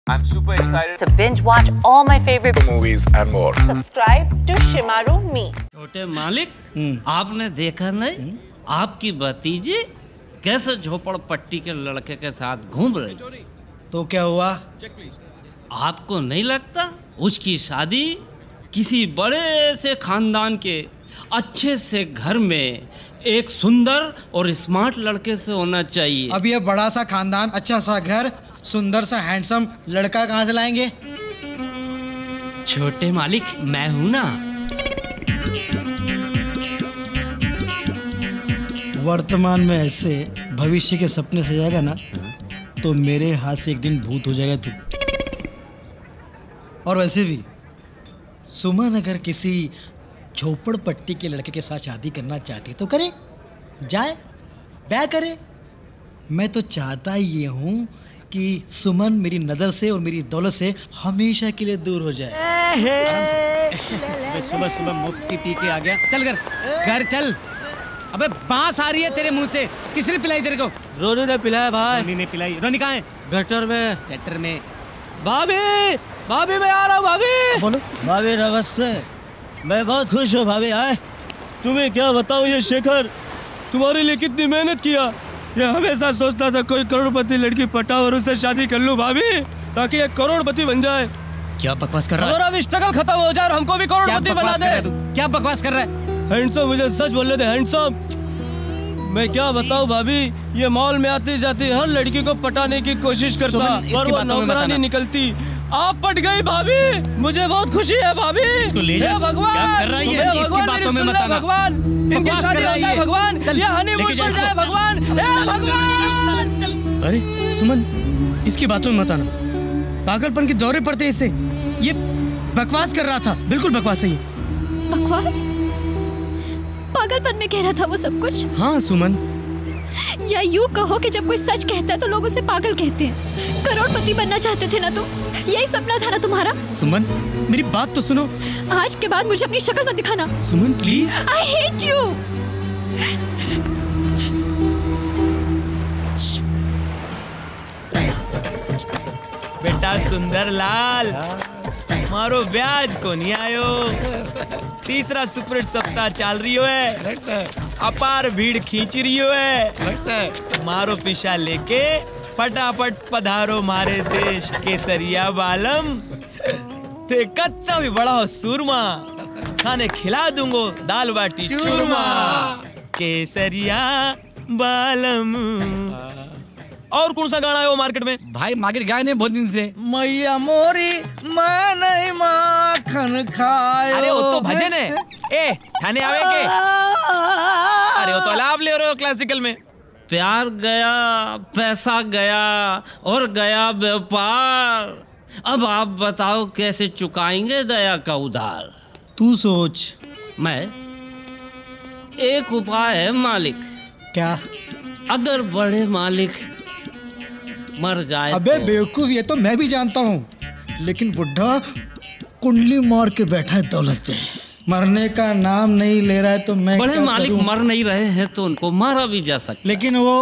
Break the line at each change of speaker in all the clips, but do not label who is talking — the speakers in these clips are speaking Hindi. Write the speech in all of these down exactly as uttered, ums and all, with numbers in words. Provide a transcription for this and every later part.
I'm super excited
to binge watch all my favorite
movies and more.
Subscribe to Shimaru Me.
छोटे मालिक, आपने देखा नहीं आपकी भतीजी कैसे झोपड़पट्टी के लड़के के साथ घूम रही?
तो क्या हुआ?
आपको नहीं लगता उसकी शादी किसी बड़े से खानदान के अच्छे से घर में एक सुंदर और स्मार्ट लड़के से होना चाहिए?
अब ये बड़ा सा खानदान, अच्छा सा घर, सुंदर सा हैंडसम लड़का कहाँ से लाएंगे?
छोटे मालिक, मैं हूँ ना।
वर्तमान में ऐसे भविष्य के सपने सजाएगा ना तो मेरे हाथ से एक दिन भूत हो जाएगा तू। और वैसे भी सुमन अगर किसी झोपड़पट्टी के लड़के के साथ शादी करना चाहती तो करे, जाए, ब्याह करे। मैं तो चाहता ही ये हूँ कि सुमन मेरी नज़र से और मेरी दौलत से हमेशा के लिए दूर हो जाए।
सुबह सुबह मुफ्त पी के आ गया। चल घर घर चल। अबे बांस आ रही है तेरे मुंह से, किसने पिलाई तेरे को?
रोनी ने पिलाया भाई।
रोनी ने पिलाई। रोनी कहाँ है?
गटर में।
गटर में।
भाभी, भाभी मैं आ रहा हूँ भाभी।
बोलो।
भाभी नमस्ते, मैं बहुत खुश हूँ भाभी। आए तुम्हें क्या बताऊँ, ये शेखर तुम्हारे लिए कितनी मेहनत किया। ये हमेशा सोचता था कोई करोड़पति लड़की पटाओ और उससे शादी कर लूँ भाभी, ताकि एक करोड़पति बन जाए।
क्या बकवास कर रहा है?
हमारा भी स्ट्रगल खत्म हो जाए और हमको भी करोड़पति बना दे।
क्या बकवास कर रहा है?
हैंडसम, मुझे सच बोल रहे थे हैंडसम। मैं क्या बताऊँ भाभी, ये मॉल में आती जाती हर लड़की को पटाने की कोशिश करता और वो नौकरानी निकलती। आप पट गई भाभी, मुझे बहुत खुशी है भाभी।
इसको ले जा।
भगवान,
क्या कर रहा है ये? इसकी बातों में मत आना।
भगवान, इनकी शादी हो जाए भगवान, ये हनीमून पर जाए भगवान, हे भगवान।
अरे सुमन, इसकी बातों में मत आना, पागलपन के दौरे पड़ते इससे। ये बकवास कर रहा था, बिल्कुल बकवास है ये।
बकवास? पागलपन में कह रहा था वो सब कुछ?
हाँ सुमन।
या यूँ कहो कि जब कोई सच कहता है तो लोग उसे पागल कहते हैं। करोड़पति बनना चाहते थे ना तुम? यही सपना था ना तुम्हारा?
सुमन मेरी बात तो सुनो।
आज के बाद मुझे अपनी शक्ल मत दिखाना।
Suman please.
I hate you.
बेटा सुंदरलाल, मारो ब्याज को नहीं आयो। तीसरा सुपरहिट सप्ताह चल रही है, अपार भीड़ खींच रही है। मारो पीछा लेके फटाफट पधारो मारे देश केसरिया बालम। ते कत्ता भी बड़ा हो सूरमा, खाने खिला दूंगो दाल बाटी चूरमा। केसरिया बालम। और कौन सा गाना है वो मार्केट में?
भाई मार्केट गए नहीं बहुत दिन से।
मैया मोरी मैं नहीं माखन खाए। अरे वो तो भजन है। ए थाने आवे के? अरे वो तो लाभ ले रहे हो क्लासिकल में।
प्यार गया, पैसा गया और गया व्यापार। अब आप बताओ कैसे चुकाएंगे दया का उधार?
तू सोच।
मैं एक उपाय है मालिक।
क्या?
अगर बड़े मालिक मर जाए।
अबे
तो...
बेवकूफ, ये तो मैं भी जानता हूँ, लेकिन बुढ़ा कुंडली मार के बैठा है दौलत पे, मरने का नाम नहीं ले रहा है तो मैं
बड़े
क्या
मालिक
करूं?
मर नहीं रहे हैं तो उनको मारा भी जा सकता।
लेकिन वो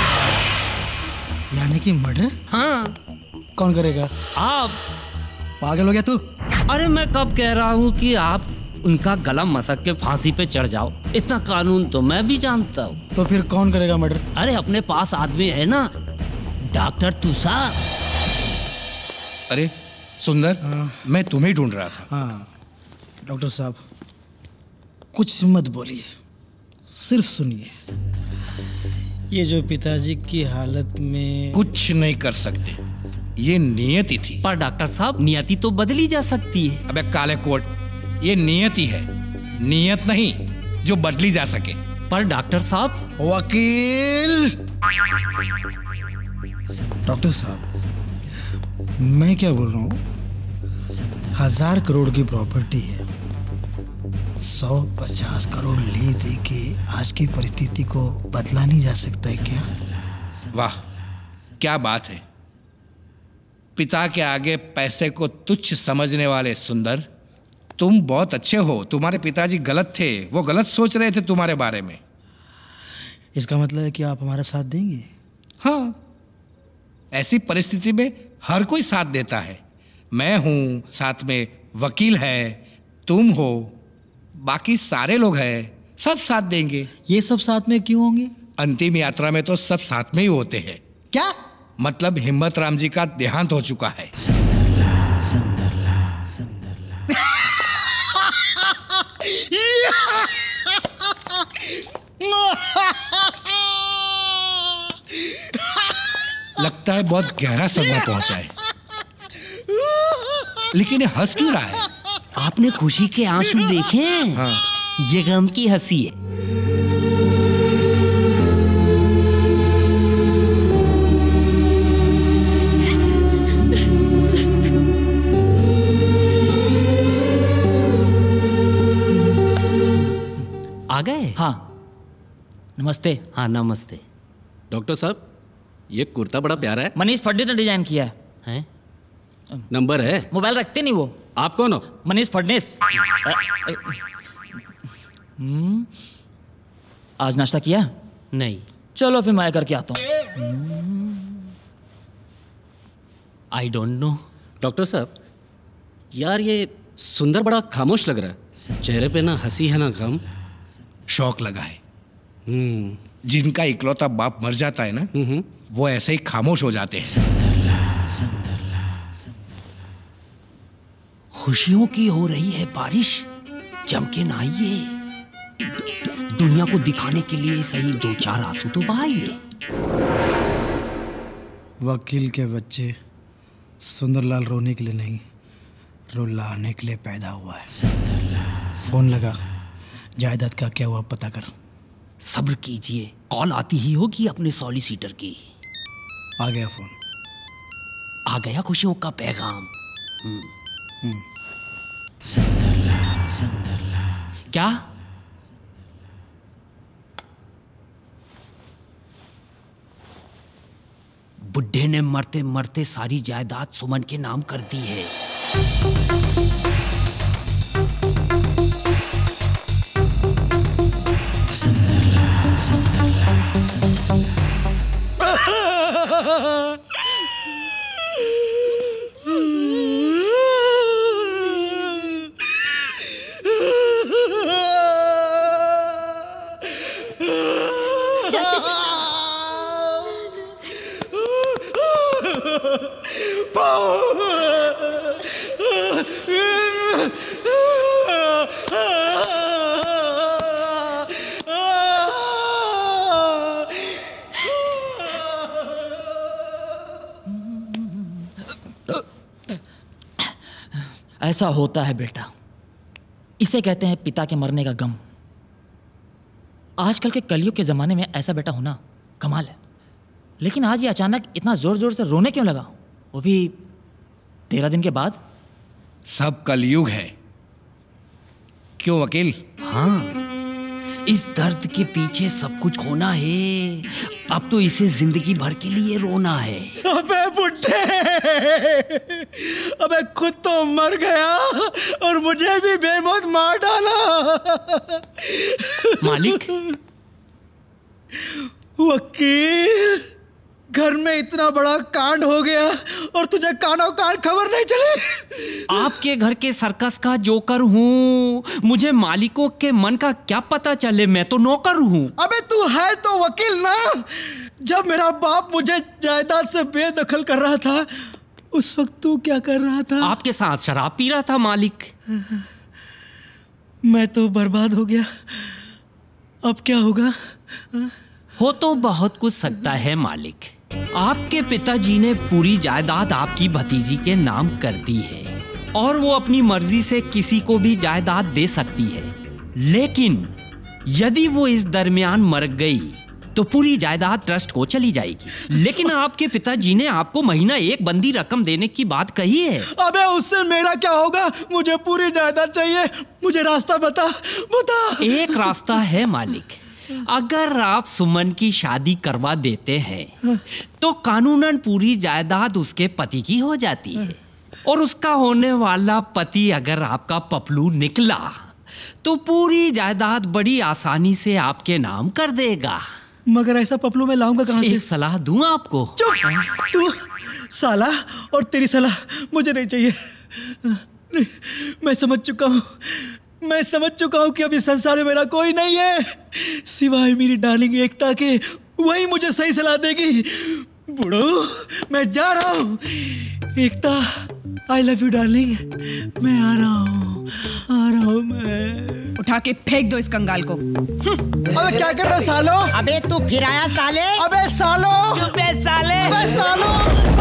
यानी कि मर्डर?
हाँ।
कौन करेगा?
आप।
पागल हो गया तू?
अरे मैं कब कह रहा हूँ कि आप उनका गला मसक के फांसी पे चढ़ जाओ। इतना कानून तो मैं भी जानता हूँ।
तो फिर कौन करेगा मर्डर?
अरे अपने पास आदमी है ना, डॉक्टर तुषा।
अरे सुंदर,
हाँ।
मैं तुम्हें ढूंढ रहा था।
हाँ डॉक्टर साहब, कुछ मत बोलिए, सिर्फ सुनिए। ये जो पिताजी की हालत में
कुछ नहीं कर सकते, ये नियति थी।
पर डॉक्टर साहब, नियति तो बदली जा सकती है।
अबे काले कोट, ये नियति है, नियत नहीं जो बदली जा सके।
पर डॉक्टर साहब।
वकील। डॉक्टर साहब, मैं क्या बोल रहा हूँ, हजार करोड़ की प्रॉपर्टी है, सौ पचास करोड़ ले दे के आज की परिस्थिति को बदला नहीं जा सकता है क्या?
वाह क्या बात है। पिता के आगे पैसे को तुच्छ समझने वाले सुंदर, तुम बहुत अच्छे हो। तुम्हारे पिताजी गलत थे, वो गलत सोच रहे थे तुम्हारे बारे में।
इसका मतलब है कि आप हमारा साथ देंगे?
हाँ, ऐसी परिस्थिति में हर कोई साथ देता है। मैं हूँ, साथ में वकील है, तुम हो, बाकी सारे लोग हैं, सब साथ देंगे।
ये सब साथ में क्यों होंगे?
अंतिम यात्रा में तो सब साथ में ही होते हैं।
क्या
मतलब हिम्मतराम जी का देहांत हो चुका है।
सुंदरलाल, सुंदरलाल, सुंदरलाल।
लगता है बहुत गहरा सदमा पहुंचा है, लेकिन ये हंस क्यों रहा है?
आपने खुशी के आंसू देखे हैं?
हाँ।
ये गम की हंसी है। आ गए?
हाँ, नमस्ते।
हाँ नमस्ते।
डॉक्टर साहब, ये कुर्ता बड़ा प्यारा है।
मनीष फडनेस ने डिजाइन किया है।
हैं?
नंबर है?
मोबाइल रखते नहीं वो।
आप कौन हो?
मनीष फडनेस। हम्म, आज नाश्ता किया?
नहीं।
चलो फिर मैं करके आता हूँ।
I don't know.
डॉक्टर साहब, यार ये सुंदर बड़ा खामोश लग रहा है। चेहरे पे ना हंसी है ना गम।
शौक लगा है।
हम्म।
जिनका इकलौता बाप मर जाता है ना, वो ऐसे ही खामोश हो जाते हैं।
सुंदरलाल, सुंदरलाल, सुंदरलाल। खुशियों की हो रही है बारिश, जम के नहाइए। दुनिया को दिखाने के लिए सही दो चार आंसू तो बहाइए।
वकील के बच्चे सुंदरलाल रोने के लिए नहीं, रुलाने के लिए पैदा हुआ है। फोन लगा, जायदाद का क्या हुआ पता कर।
सब्र कीजिए, कॉल आती ही होगी अपने सॉलिसिटर की।
आ गया फोन।
आ गया खुशियों का पैगाम। सुंदरलाल, सुंदरलाल। क्या? बुड्ढे ने मरते मरते सारी जायदाद सुमन के नाम कर दी है। सुंदरलाल, सुंदरलाल, सुंदरलाल।
चाचा जी,
ऐसा होता है बेटा, इसे कहते हैं पिता के मरने का गम। आजकल के कलयुग के जमाने में ऐसा बेटा होना कमाल है। लेकिन आज ये अचानक इतना जोर जोर से रोने क्यों लगा, वो भी तेरह दिन के बाद?
सब कलयुग है। क्यों वकील?
हाँ, इस दर्द के पीछे सब कुछ खोना है। अब तो इसे जिंदगी भर के लिए रोना है।
अबे बुड्ढे, अबे खुद तो मर गया और मुझे भी बेमौत मार डाला।
मालिक।
वकील, घर में इतना बड़ा कांड हो गया और तुझे कानो कांड खबर नहीं चली?
आपके घर के सर्कस का जोकर हूँ, मुझे मालिकों के मन का क्या पता चले, मैं तो नौकर हूँ।
अबे तू है तो वकील ना। जब मेरा बाप मुझे जायदाद से बेदखल कर रहा था, उस वक्त तू क्या कर रहा था?
आपके साथ शराब पी रहा था मालिक।
मैं तो बर्बाद हो गया, अब क्या होगा?
हो तो बहुत कुछ सकता है मालिक। आपके पिताजी ने पूरी जायदाद आपकी भतीजी के नाम कर दी है और वो अपनी मर्जी से किसी को भी जायदाद दे सकती है। लेकिन यदि वो इस दरमियान मर गई तो पूरी जायदाद ट्रस्ट को चली जाएगी। लेकिन आपके पिताजी ने आपको महीना एक बंदी रकम देने की बात कही है।
अबे उससे मेरा क्या होगा? मुझे पूरी जायदाद चाहिए। मुझे रास्ता बता, बता।
एक रास्ता है मालिक। अगर आप सुमन की शादी करवा देते हैं तो कानूनन पूरी जायदाद उसके पति की हो जाती है और उसका होने वाला पति अगर आपका पपलू निकला तो पूरी जायदाद बड़ी आसानी से आपके नाम कर देगा।
मगर ऐसा पपलू मैं लाऊंगा कहां से?
एक सलाह दूं आपको?
चुप, तू साला और तेरी सलाह मुझे नहीं चाहिए। नहीं, मैं समझ चुका हूँ, मैं समझ चुका हूँ कि अभी संसार में मेरा कोई नहीं है सिवाय मेरी डार्लिंग एकता के। वही मुझे सही सलाह देगी। बूढ़ो, मैं जा रहा हूँ। Ekta, I love you darling. मैं आ रहा हूँ, आ रहा हूँ मैं।
उठा के फेंक दो इस कंगाल को।
अबे क्या कर रहा सालो?
अबे तू फिर आया साले?
अबे सालो!
चुप है साले!
अबे सालो!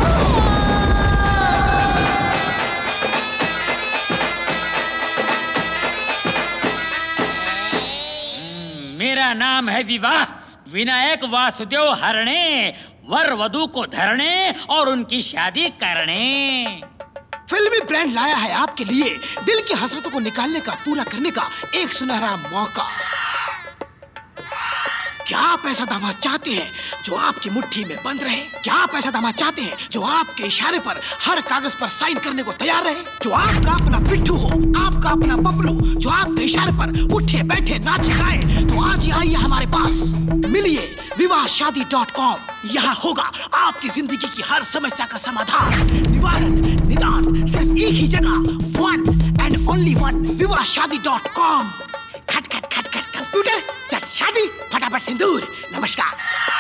मेरा नाम है विवाह, विनायक वासुदेव हरणे, वर वधू को धरने और उनकी शादी करने।
फिल्मी ब्रांड लाया है आपके लिए दिल की हसरतों को निकालने का, पूरा करने का एक सुनहरा मौका। क्या आप ऐसा दामाद चाहते हैं जो आपकी मुट्ठी में बंद रहे? क्या आप ऐसा दामाद चाहते हैं जो आपके इशारे पर हर कागज पर साइन करने को तैयार रहे? जो आपका अपना पिट्ठू हो, आपका अपना बबलू, जो आपके इशारे पर उठे बैठे नाचे गाए? तो आज ही आइए हमारे पास, मिलिए विवाह शादी डॉट कॉम। यहाँ होगा आपकी जिंदगी की हर समस्या का समाधान, निवारण, निदान, सिर्फ एक ही जगह, वन एंड ओनली वन, विवाह शादी डॉट कॉम। खट खट खट खट कंप्यूटर, चट शादी, फटाफट सिंदूर। नमस्कार।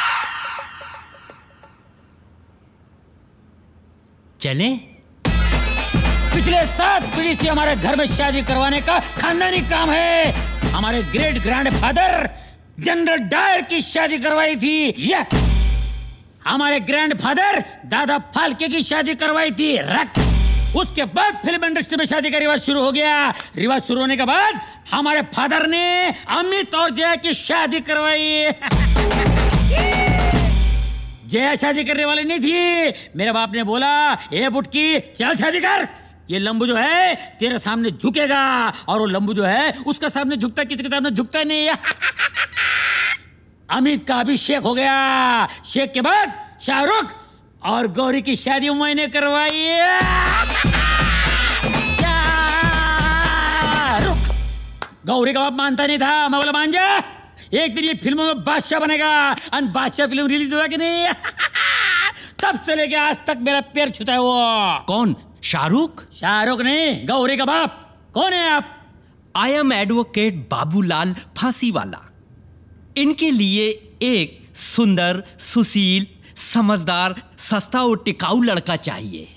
चले? पिछले सात पीढ़ी से हमारे घर में शादी करवाने का खानदानी काम है। हमारे great grandfather General Dyer की शादी करवाई थी। ये हमारे ग्रैंड फादर दादा फाल्के की शादी करवाई थी। रख। उसके बाद फिल्म इंडस्ट्री में शादी का रिवाज शुरू हो गया। रिवाज शुरू होने के बाद हमारे फादर ने अमित और जया की शादी करवाई। जया शादी करने वाली नहीं थी। मेरे बाप ने बोला, ए बुटकी चल शादी कर। ये लंबू जो है तेरे सामने झुकेगा, और वो लंबू जो है उसका सामने झुकता, किसी के सामने झुकता नहीं। अमित का अभिषेक हो गया। शेख के बाद शाहरुख और गौरी की शादी मैंने करवाई। शाहरुख गौरी का बाप मानता नहीं था। मैं बोला मान जा, एक दिन ये फिल्मों में बादशाह बनेगा। और बादशाह फिल्म रिलीज हुआ कि नहीं? तब से लेके आज तक मेरा पैर छूता है वो।
कौन? शाहरुख?
शाहरुख नहीं, गौरी का बाप। कौन है आप?
आई एम एडवोकेट बाबूलाल फांसी वाला। इनके लिए एक सुंदर, सुशील, समझदार, सस्ता और टिकाऊ लड़का चाहिए।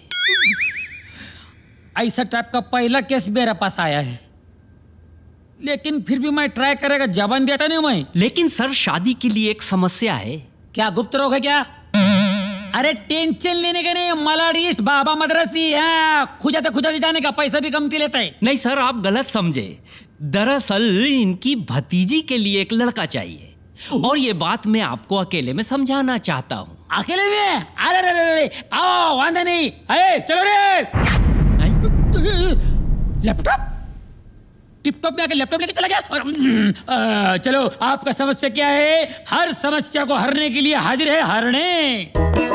ऐसा टाइप का पहला केस मेरे पास आया है, लेकिन फिर भी मैं ट्राई करेगा, जबान देता नहीं मैं।
लेकिन सर शादी के लिए एक समस्या है।
क्या गुप्त रोग है क्या? अरे टेंशन लेने का नहीं, मलाडिस्ट बाबा मदरसी है, खुजाते खुजाते जाने का, पैसा भी कमती लेता है।
नहीं सर, आप गलत समझे। दरअसल इनकी भतीजी के लिए एक लड़का चाहिए, और ये बात मैं आपको अकेले में समझाना चाहता हूँ।
अकेले में? अरे अरे अरे आओ, वांदा नहीं। अरे चलो रे। लैपटॉप टिपटॉप में आके लैपटॉप लेके चला गया। और आ, चलो, आपका समस्या क्या है? हर समस्या को हरने के लिए हाजिर है हरणे।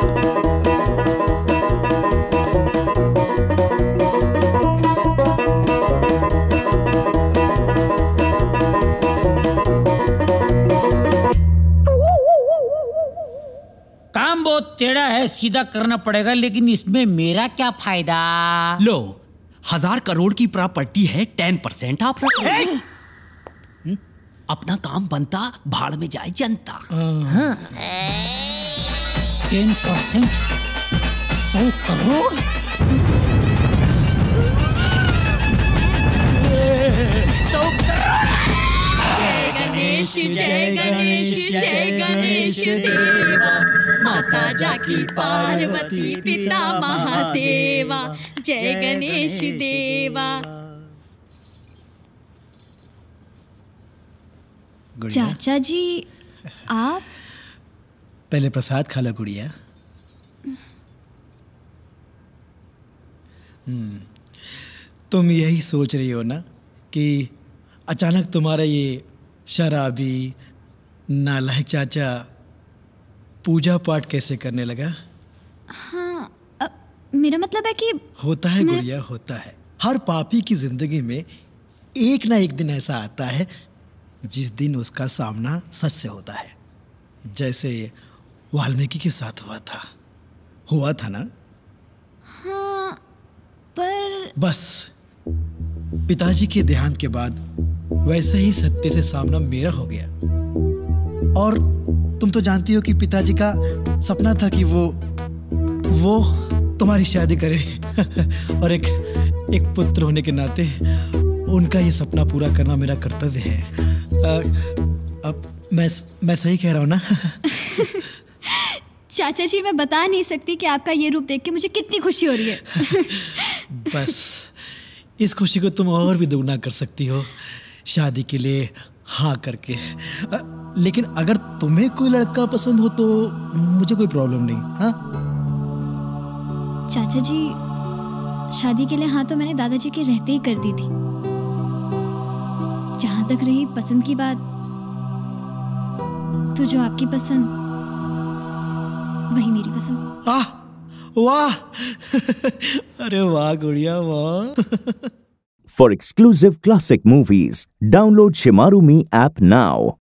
काम बहुत टेढ़ा है, सीधा करना पड़ेगा, लेकिन इसमें मेरा क्या फायदा?
लो, हजार करोड़ की प्रॉपर्टी है, टेन परसेंट आप रख। अपना काम बनता, भाड़ में जाए जनता।
टेन परसेंट सौ करोड़ सौ करोड़।
जय गणेश जय गणेश जय गणेश देवा, माता जाकी पार्वती पिता महादेवा, जय गणेश देवा। चाचा जी आप
पहले प्रसाद खा लो गुड़िया। हम्म, तुम यही सोच रही हो ना कि अचानक तुम्हारा ये शराबी नालायक चाचा पूजा पाठ कैसे करने लगा?
हाँ, अ, मेरा मतलब है कि
होता है
मैं...
गुड़िया, होता है। हर पापी की जिंदगी में एक ना एक दिन ऐसा आता है जिस दिन उसका सामना सच से होता है। जैसे वाल्मीकि के साथ हुआ था हुआ था ना? बस पिताजी के देहांत के बाद वैसे ही सत्य से सामना मेरा हो गया। और तुम तो जानती हो कि पिताजी का सपना था कि वो वो तुम्हारी शादी करे और एक एक पुत्र होने के नाते उनका ये सपना पूरा करना मेरा कर्तव्य है। आ, अब मैं मैं सही कह रहा हूँ ना?
चाचा जी, मैं बता नहीं सकती कि आपका ये रूप देख के मुझे कितनी खुशी हो रही है।
बस इस खुशी को तुम और भी दुगना कर सकती हो शादी के लिए हाँ करके। आ, लेकिन अगर तुम्हें कोई लड़का पसंद हो तो मुझे कोई प्रॉब्लम नहीं। हाँ
चाचा जी, शादी के लिए हाँ तो मैंने दादाजी के रहते ही कर दी थी। जहां तक रही पसंद की बात, तो जो आपकी पसंद वही मेरी पसंद।
आह वाह अरे वाह गुड़िया वाह।
For exclusive classic movies, download Shimaru Me app now.